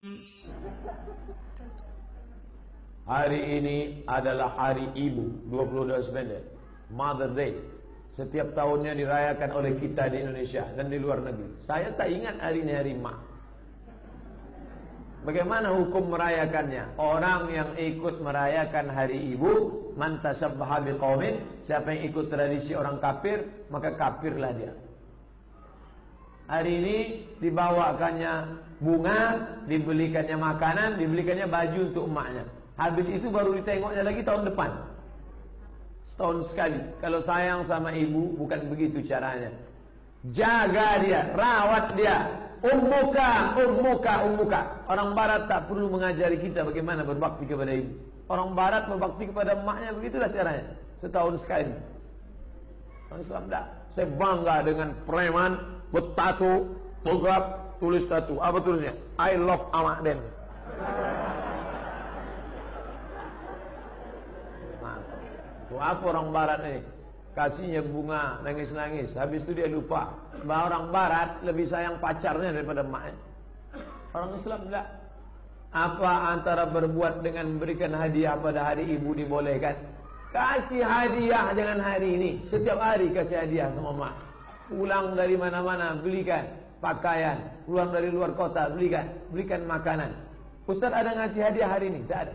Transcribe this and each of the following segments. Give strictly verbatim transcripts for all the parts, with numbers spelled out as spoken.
Hari ini adalah hari ibu, dua puluh dua September, Mother Day. Setiap tahunnya dirayakan oleh kita di Indonesia dan di luar negeri. Saya tak ingat hari ini hari mak. Bagaimana hukum merayakannya? Orang yang ikut merayakan hari ibu, man tasabbaha biqaumin, siapa yang ikut tradisi orang kafir, maka kafirlah dia. Hari ini dibawakannya bunga, dibelikannya makanan, dibelikannya baju untuk emaknya. Habis itu baru ditengoknya lagi tahun depan. Setahun sekali. Kalau sayang sama ibu, bukan begitu caranya. Jaga dia, rawat dia. Ummuka, ummuka, ummuka. Orang barat tak perlu mengajari kita bagaimana berbakti kepada ibu. Orang barat berbakti kepada emaknya, begitulah caranya. Setahun sekali. Orang Islam tak. Saya bangga dengan preman, bertatu, togap, tulis tatu. Apa tulisnya? I love Amakden. Tuh apa orang barat ini? Kasihnya bunga, nangis-nangis. Habis itu dia lupa bahwa orang barat lebih sayang pacarnya daripada emaknya. Orang Islam enggak. Apa antara berbuat dengan memberikan hadiah pada hari ibu dibolehkan? Kasih hadiah dengan hari ini. Setiap hari kasih hadiah sama emak. Pulang dari mana-mana belikan pakaian. Pulang dari luar kota belikan, belikan makanan. Ustaz ada ngasih hadiah hari ini? Tak ada.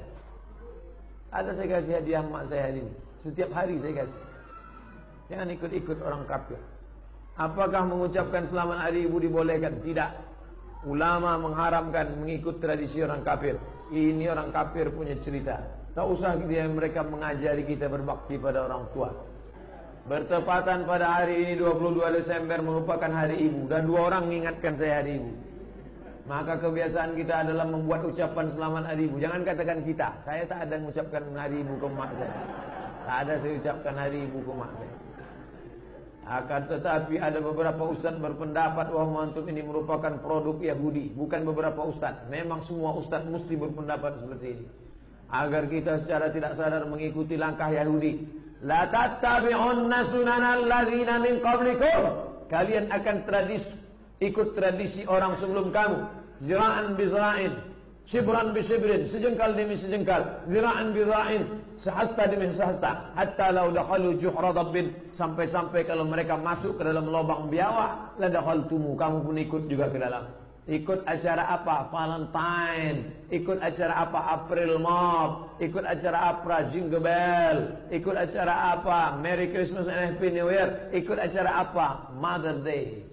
Ada saya kasih hadiah emak saya hari ini. Setiap hari saya kasih. Jangan ikut-ikut orang kafir. Apakah mengucapkan selamat hari ibu dibolehkan? Tidak. Ulama mengharamkan mengikut tradisi orang kafir. Ini orang kafir punya cerita. Tak usah dia mereka mengajari kita berbakti pada orang tua. Bertepatan pada hari ini dua puluh dua Desember merupakan hari ibu. Dan dua orang mengingatkan saya hari ibu. Maka kebiasaan kita adalah membuat ucapan selamat hari ibu. Jangan katakan kita. Saya tak ada mengucapkan hari ibu ke mak saya. Tak ada saya ucapkan hari ibu ke mak saya. Akan tetapi ada beberapa ustaz berpendapat bahwa mantuk ini merupakan produk Yahudi. Bukan beberapa ustaz. Memang semua ustaz mesti berpendapat seperti ini. Agar kita secara tidak sadar mengikuti langkah Yahudi. La tattabi'unna sunanal ladzina min qablikum. Kalian akan tradisi, ikut tradisi orang sebelum kamu. Zira'an bi zira'in, shibran bi shibrin, sejengkal demi sejengkal, zira'an bi zira'in, sehasta demi sehasta, hatta law dakhalu juhra dabbin, sampai-sampai kalau mereka masuk ke dalam lubang biawak, la dakhaltumu, kamu pun ikut juga ke dalam. Ikut acara apa? Valentine. Ikut acara apa? April Mop. Ikut acara apa? Jingle Bell. Ikut acara apa? Merry Christmas and Happy New Year. Ikut acara apa? Mother Day.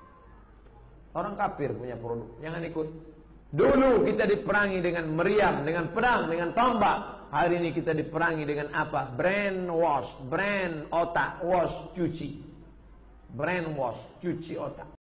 Orang kafir punya produk. Jangan ikut. Dulu kita diperangi dengan meriam, dengan pedang, dengan tombak. Hari ini kita diperangi dengan apa? Brain wash. Brain otak. Wash, cuci. Brain wash, cuci otak.